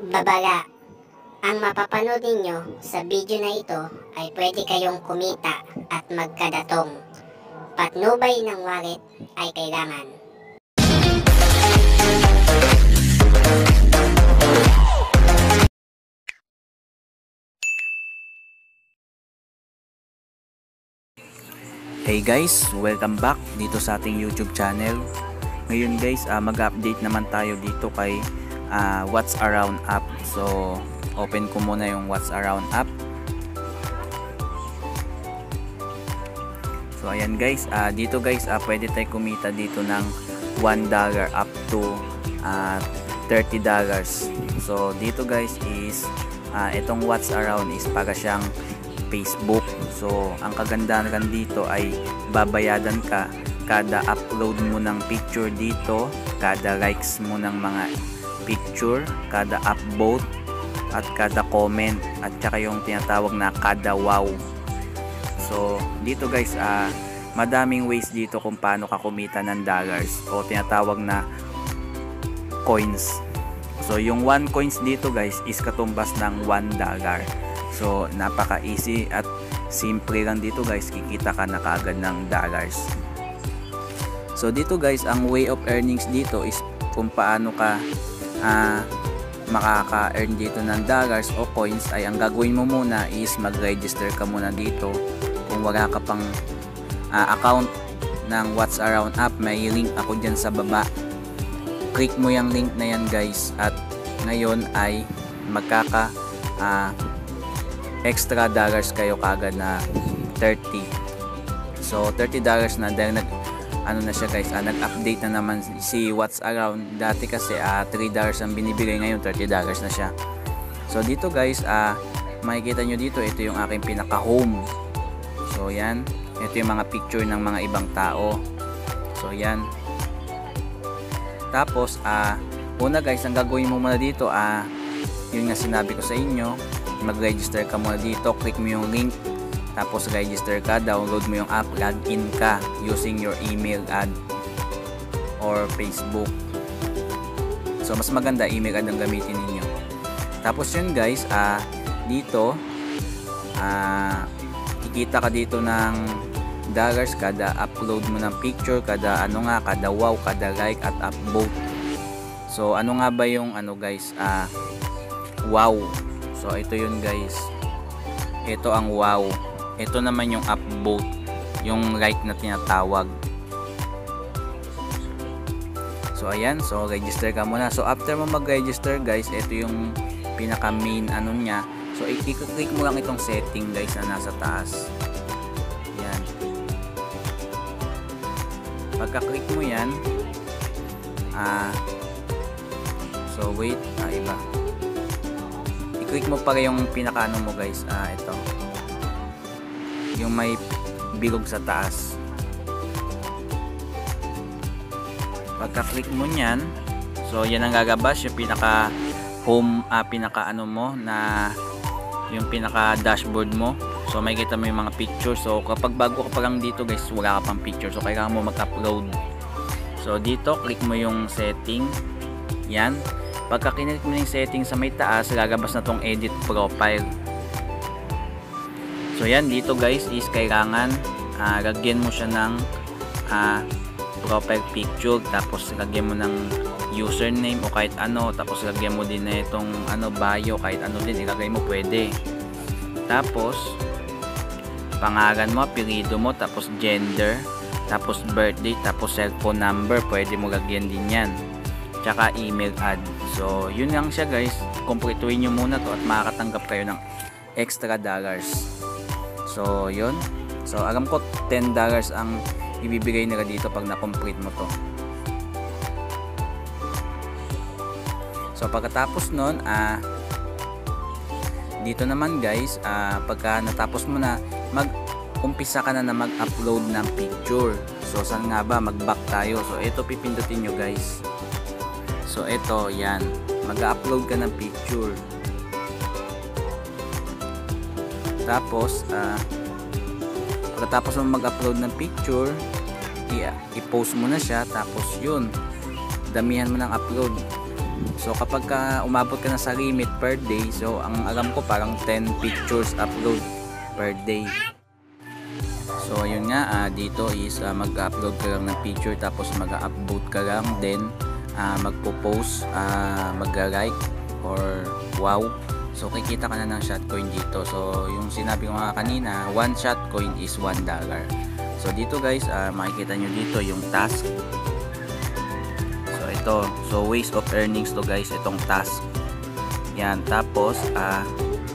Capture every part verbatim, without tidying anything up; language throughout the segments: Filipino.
Babala, ang mapapanood ninyo sa video na ito ay pwede kayong kumita at magkadatong. Patnubay ng wallet ay kailangan. Hey guys, welcome back dito sa ating YouTube channel. Ngayon guys, uh, mag-update naman tayo dito kay uh, whatsaround app. So, open ko muna yung whatsaround app. So, ayan guys, uh, dito guys, uh, pwede tayo kumita dito ng one dollar up to uh, thirty dollars. So, dito guys is, uh, itong whatsaround is para siyang Facebook. So, ang kagandahan dito ay babayadan ka kada upload mo ng picture dito, kada likes mo ng mga picture, kada upvote, at kada comment, at saka yung tinatawag na kada wow. So, dito guys, ah, madaming ways dito kung paano ka kumita ng dollars o tinatawag na coins. So, yung one coins dito guys is katumbas ng one dollar. So, napaka-easy at simple lang dito guys, kikita ka na kaagad ng dollars. So, dito guys, ang way of earnings dito is kung paano ka uh, makaka-earn dito ng dollars o coins ay ang gagawin mo muna is mag-register ka muna dito. Kung wala ka pang uh, account ng whatsaround app, may link ako dyan sa baba. Click mo yung link na yan guys at ngayon ay magkaka uh, extra dollars kayo kagad na thirty. So thirty dollars na dahil nag ano na siya guys, ah, nag-update na naman si whatsaround. Dati kasi ah, three dollars ang binibigay, ngayon thirty dollars na siya. So dito guys, ah, makikita nyo dito, ito yung aking pinaka home. So yan, ito yung mga picture ng mga ibang tao. So yan. Tapos ah, una guys, ang gagawin mo muna dito, ah, yun nga sinabi ko sa inyo, mag-register ka muna dito, click mo yung link, tapos register ka, download mo yung app, login ka using your email ad or Facebook. So mas maganda email ad ang gamitin ninyo. Tapos yun guys, ah dito ah kikita ka dito ng dollars kada upload mo ng picture, kada ano nga, kada wow, kada like at upvote. So ano nga ba yung ano guys, ah wow. So ito yun guys, ito ang wow, ito naman yung upvote, yung like na tinatawag. So ayan, so register ka muna. So after mo mag-register guys, ito yung pinaka main ano nya. So i-click mo lang itong setting guys na nasa taas. Yan, pagka-click mo yan, ah so wait, ah iba, click mo pa yung pinakaano mo guys, ah ito yung may bilog sa taas. Pagka click mo nyan, so yan ang gagabas, yung pinaka home, ah, pinaka ano mo na yung pinaka dashboard mo. So may kita mo yung mga picture. So kapag bago ka pa lang dito guys, wala ka pang picture, so kailangan mo mag-upload. So dito click mo yung setting, yan. Pagka kinalik mo yung setting sa may taas, lalabas na tong edit profile. So yan, dito guys is kailangan uh, lagyan mo siya ng uh, profile picture, tapos lagyan mo ng username o kahit ano, tapos lagyan mo din na itong ano, bio, kahit ano din ilagay mo, pwede. Tapos pangalan mo, apelyido mo, tapos gender, tapos birthday, tapos cellphone number, pwede mo lagyan din yan, tsaka email ad. So yun lang siya guys, kumpletuhin nyo muna to at makakatanggap kayo ng extra dollars. So yun, so alam ko ten dollars ang ibibigay nila dito pag na-complete mo to. So pagkatapos nun, ah dito naman guys, ah pagka natapos mo na, mag-umpisa ka na na mag-upload ng picture. So saan nga ba, mag-back tayo. So ito pipindutin nyo guys. So ito, yan, mag-upload ka ng picture. Tapos uh, pagkatapos mo mag-upload ng picture, i-post mo na siya. Tapos yun, damihan mo ng upload. So kapag ka umabot ka na sa limit per day, so ang alam ko parang ten pictures upload per day. So ayun nga, uh, dito is uh, mag-upload ka lang ng picture, tapos mag-upload ka lang, then uh, magpo-post, uh, mag-like or wow. So kikita ka na ng shotcoin dito. So yung sinabi ko nga kanina, one shotcoin is one dollar. So dito guys, uh, makikita nyo dito yung task. So ito, so ways of earnings to guys, itong task. Yan, tapos ah uh,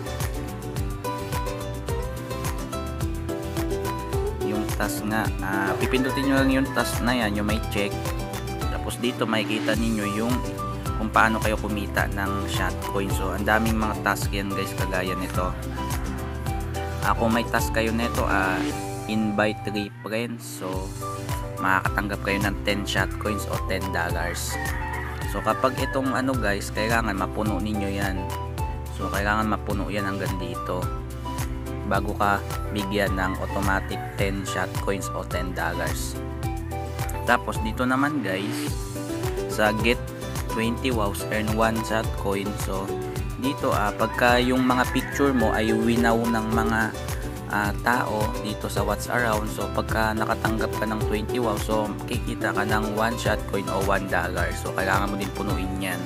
task nga, uh, pipindutin nyo lang yung task na yan, yung may check. Tapos dito makikita ninyo yung kung paano kayo kumita ng shotcoin. So ang daming mga task yan guys, kagaya nito. Uh, kung may task kayo nito, uh, invite three friends, so makakatanggap kayo ng ten shotcoins o ten dollars. So kapag itong ano guys, kailangan mapuno ninyo yan. So kailangan mapuno yan hanggang dito bago ka bigyan ng automatic ten shotcoins o ten dollars. Tapos dito naman guys, sa get twenty wows earn one shotcoin. So dito ah, pagka yung mga picture mo ay winaw ng mga ah, tao dito sa whatsaround, so pagka nakatanggap ka ng twenty wows, so kikita ka ng one shotcoin o one dollar. So kailangan mo din punuin yan.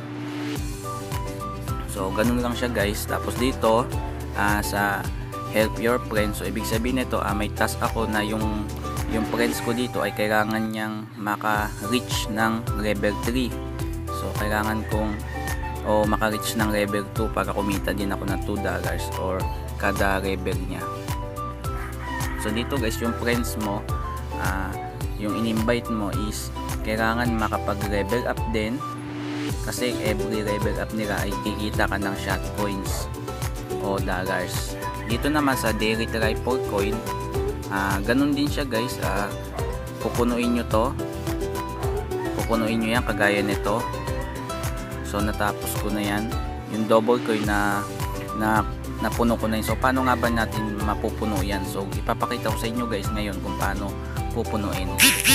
So ganun lang siya guys. Tapos dito ah, sa help your friends, so ibig sabihin nito, ah, may task ako na yung yung friends ko dito ay kailangan niyang maka-reach ng level three. So kailangan kong o maka-reach ng level two para kumita din ako ng two dollars or kada level niya. So dito guys, yung friends mo, ah, yung in-invite mo is kailangan makapag-level up din, kasi every level up nila ay kikita ka ng shotcoins o dollars. Dito naman sa daily triple coin, uh, ganun din siya guys. uh, pupunuin nyo to pupunuin nyo yan kagaya nito. So natapos ko na yan, yung double coin na na napuno ko na yun. So paano nga ba natin mapupuno yan? So ipapakita ko sa inyo guys ngayon kung paano pupunuin.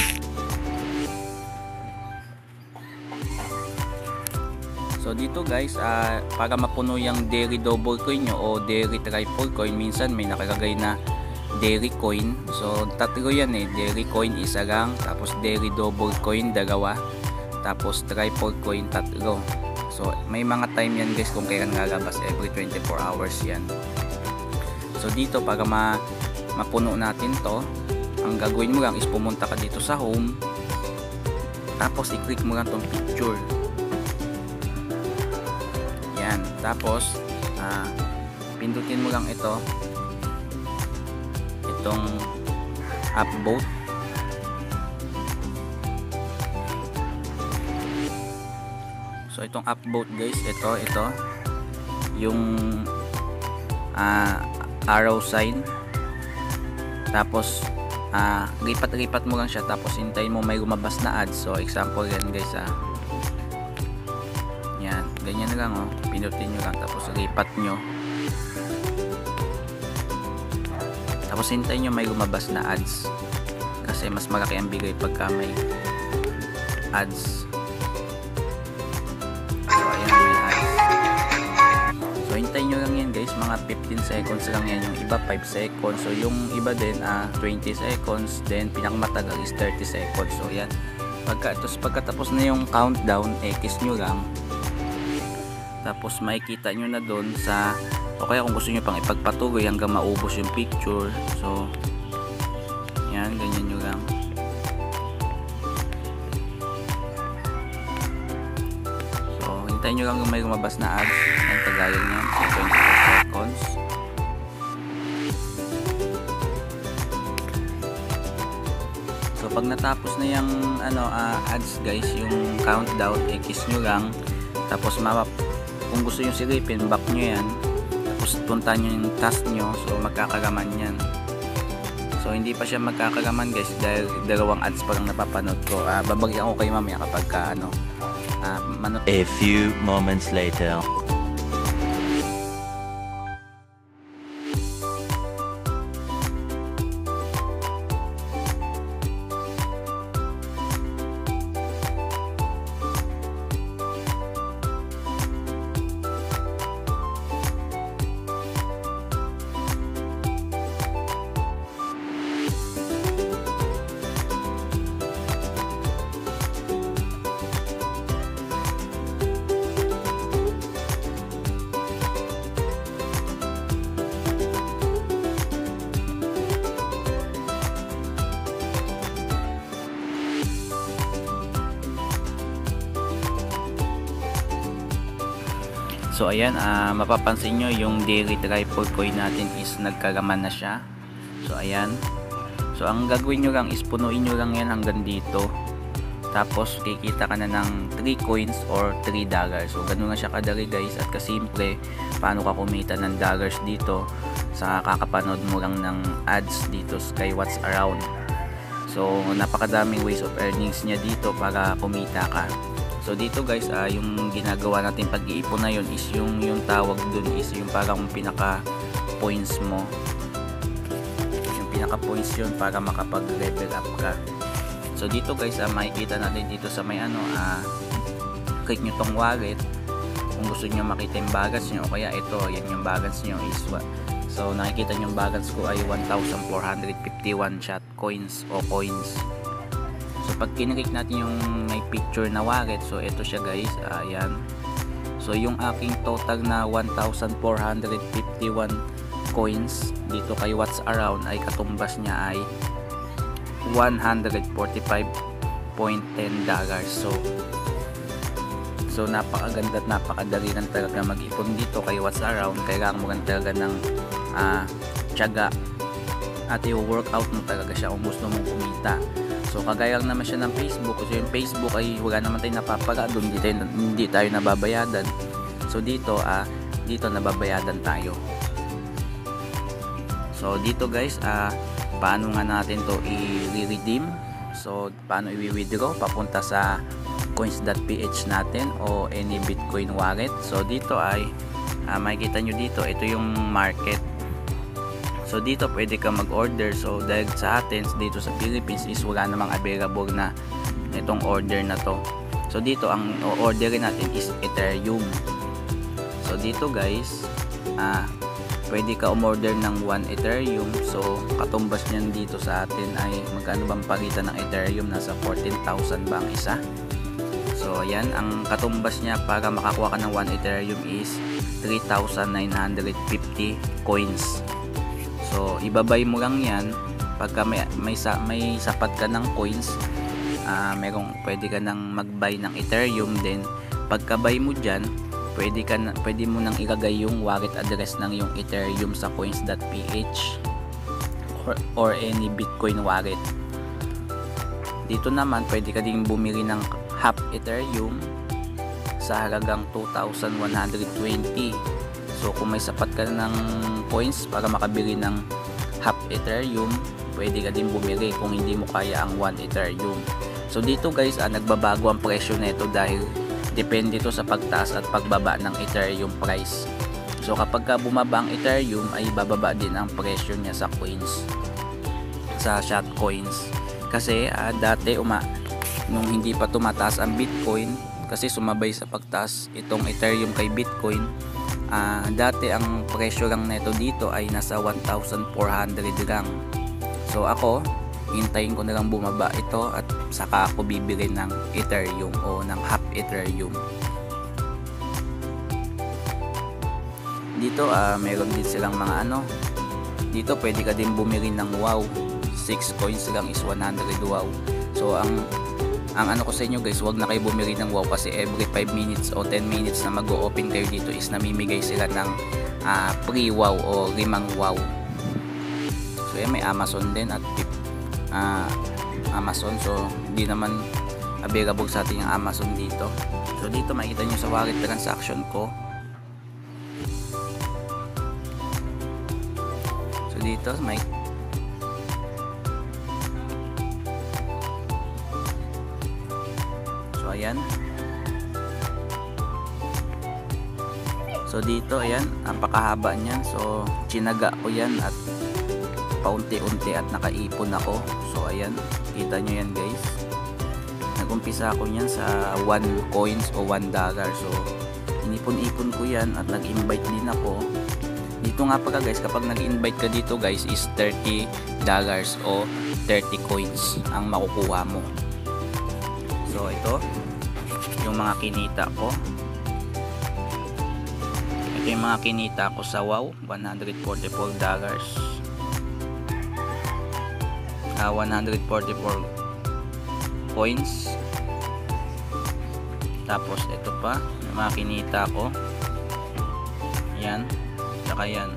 So dito guys, uh, para mapuno yung daily double coin nyo o daily triple coin, minsan may nakalagay na daily coin. So tatlo yan eh, daily coin isa lang, tapos daily double coin dalawa, tapos triple coin tatlo. So may mga time yan guys kung kailan lalabas, every twenty-four hours yan. So dito para ma mapuno natin to, ang gagawin mo lang is pumunta ka dito sa home, tapos i-click mo lang tong picture. Yan, tapos uh, pindutin mo lang ito, itong upvote. So itong upvote guys, ito ito yung uh, arrow sign, tapos uh, lipat-lipat mo lang siya, tapos hintayin mo may lumabas na ads. So example yan guys, ah yan, ganyan na lang oh, pinutin nyo lang, tapos lipat nyo, tapos hintayin nyo may lumabas na ads, kasi mas malaki ang bigay pagka may ads. So ayan, may ads. So hintayin nyo lang yan guys, mga fifteen seconds lang yan, yung iba five seconds, so yung iba din ah, twenty seconds, then pinakamatagal is thirty seconds. So yan, pagka, tapos pagkatapos na yung countdown, X nyo lang, tapos makikita nyo na doon sa, o kaya kung gusto nyo pang ipagpatuloy hanggang maubos yung picture, so yan, ganyan nyo lang. So hintayin nyo lang kung may lumabas na ads, yan, kagaya nyan, so twenty-four seconds. So pag natapos na yung ano, uh, ads guys, yung countdown, X nyo lang, tapos mapap kung gusto nyo silipin, back nyo yan, tapos punta nyo yung task nyo, so magkakagaman yan. So hindi pa siya magkakagaman guys, dahil dalawang ads pa lang napapanood ko. uh, babagyan ko kayo mamaya kapag ka, ano, uh, manood. A few moments later. So ayan, uh, mapapansin nyo yung daily triple coin natin is nagkaraman na siya. So ayan. So ang gagawin nyo lang is punuin nyo lang yan hanggang dito. Tapos kikita ka na ng three coins or three dollars. So ganun nga siya kadali guys, at kasimple paano ka kumita ng dollars dito sa kakapanood mo lang ng ads dito kay whatsaround. So napakadaming ways of earnings niya dito para kumita ka. So dito guys, uh, yung ginagawa natin pag-iipon na yun is yung yung tawag dun is yung parang pinaka points mo. Yung pinaka points yun para makapag-level up ka. So dito guys, uh, makikita natin dito sa may ano, uh, click nyo tong wallet kung gusto nyo makita yung balance nyo, o kaya ito, yan yung balance nyo is what. So nakikita nyo yung balance ko ay one thousand four hundred fifty-one shot coins o coins. So pag kinlik natin yung may picture na wallet, so ito siya guys, ayan. So yung aking total na one thousand four hundred fifty-one coins dito kay whatsaround ay katumbas niya ay one hundred forty-five point one zero dollars. So so napakaganda at napakadali lang talaga mag-ipon dito kay whatsaround. Kailangan mo lang talaga ng uh, tiyaga at i-workout mo talaga siya kung gusto mong kumita. So kagaya lang naman siya ng Facebook. So yung Facebook ay wala naman tayo napapaga doon, hindi tayo, hindi tayo nababayadan. So dito ah dito nababayadan tayo. So dito guys, ah paano nga natin to i-redeem? So paano i-withdraw papunta sa coins.ph natin o any Bitcoin wallet? So dito ay ah, makikita nyo dito, ito yung market. So dito pwede ka mag-order. So dahil sa atin dito sa Philippines is wala namang available na itong order na to. So dito ang orderin natin is Ethereum. So dito guys, ah, pwede ka umorder ng one Ethereum. So katumbas niyan dito sa atin ay magkano bang palitan ng Ethereum? Nasa fourteen thousand ba ang isa? So ayan, ang katumbas niya para makakuha ka ng one Ethereum is three thousand nine hundred fifty coins. So ibabay mo lang yan pagka may, may, sa, may sapat ka ng coins. uh, merong pwede ka nang mag-buy ng Ethereum. Then pagka-buy mo dyan, pwede, ka na, pwede mo nang ilagay yung wallet address ng yung Ethereum sa coins.ph or, or any Bitcoin wallet. Dito naman pwede ka din bumili ng half Ethereum sa halagang two thousand one hundred twenty. So kung may sapat ka ng coins para makabili ng half Ethereum, pwede ka din bumili kung hindi mo kaya ang one Ethereum. So dito guys, ah, nagbabago ang presyo nito dahil depende to sa pagtaas at pagbaba ng Ethereum price. So kapag ka bumaba ang Ethereum, ay bababa din ang presyo niya sa coins, sa shot coins. Kasi ah, dati uma nung hindi pa tumataas ang Bitcoin, kasi sumabay sa pagtaas itong Ethereum kay Bitcoin. Uh, dati ang presyo lang nito dito ay nasa one thousand four hundred lang. So ako, hintayin ko na lang bumaba ito at saka ako bibili ng Ethereum o ng half Ethereum. Dito uh, meron din silang mga ano. Dito pwede ka din bumili ng wow. six coins lang is one hundred wow. So ang Ang ano ko sa inyo guys, wag na kayo bumili ng wow kasi every five minutes o ten minutes na mag-o-open kayo dito is namimigay sila ng uh, free wow o limang wow. So yan, may Amazon din at uh, Amazon. So hindi naman available sa atin yung Amazon dito. So dito makikita nyo sa wallet transaction ko. So dito may ayan. So dito ayan, ang pakahaba niyan. So chinaga ko yan at paunti-unti at nakaipon ako. So ayan, kita nyo yan guys. Nagumpisa ako yan sa one coins o one dollar. So inipon-ipon ko yan at nag-invite din ako. Dito nga pala guys, kapag nag-invite ka dito guys is thirty dollars o thirty coins ang makukuha mo. So ito yung mga kinita ko. Ito yung mga kinita ko sa wow, one hundred forty-four dollars. Uh, one hundred forty-four coins. Tapos ito pa yung mga kinita ko. Yan. Tsaka yan.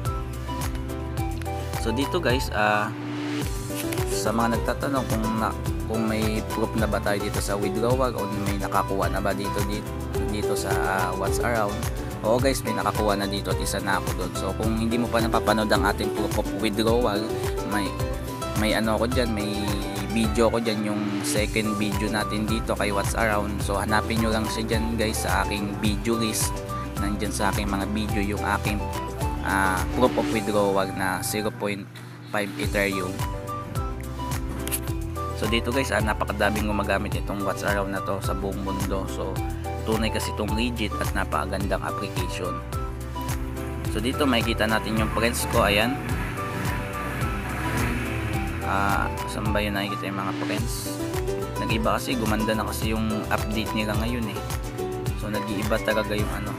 So dito guys, ah uh, sa mga nagtatanong kung na, kung may proof na ba tayo dito sa withdrawal o may nakakuha na ba dito dito, dito sa uh, whatsaround. Oo guys, may nakakuha na dito at isa na ako doon. So kung hindi mo pa napapanood ang ating proof of withdrawal, may may ano ko diyan, may video ko diyan, yung second video natin dito kay whatsaround. So hanapin nyo lang siya diyan guys sa aking video list. Nandiyan sa aking mga video yung aking uh, proof of withdrawal na zero point five Ethereum. So dito guys, ah, napakadaming gumagamit itong whatsaround na to sa buong mundo. So tunay kasi itong legit at napakagandang application. So dito makikita natin yung friends ko. Ayan. Ah, saan ba yun nakikita yung mga friends? Nag-iba kasi, gumanda na kasi yung update nila ngayon eh. So nag-iiba talaga yung ano.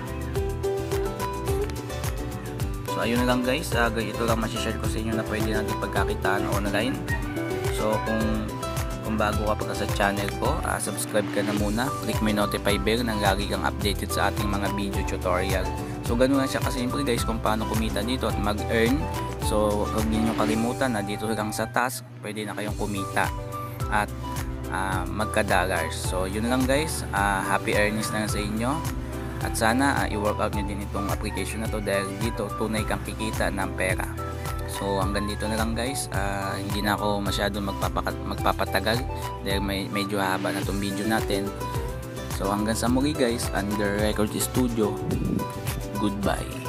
So ayun na lang guys, uh, ito lang masishare ko sa inyo na pwede natin pagkakitaan online. So kung kung bago ka pa sa channel ko, uh, subscribe ka na muna, click mo yung notify bell nang lagi kang updated sa ating mga video tutorial. So ganun lang siya kasimple guys kung paano kumita dito at mag-earn. So huwag niyo kalimutan na dito lang sa task, pwede na kayong kumita at uh, magka-dollars. So yun lang guys, uh, happy earnings na sa inyo. At sana uh, i-work out nyo din itong application na to dahil dito tunay kang kikita ng pera. So hanggang dito na lang guys, uh, hindi na ako masyadong magpapatagal dahil may, medyo haba na itong video natin. So hanggang sa muli guys, Under Record Studio, goodbye.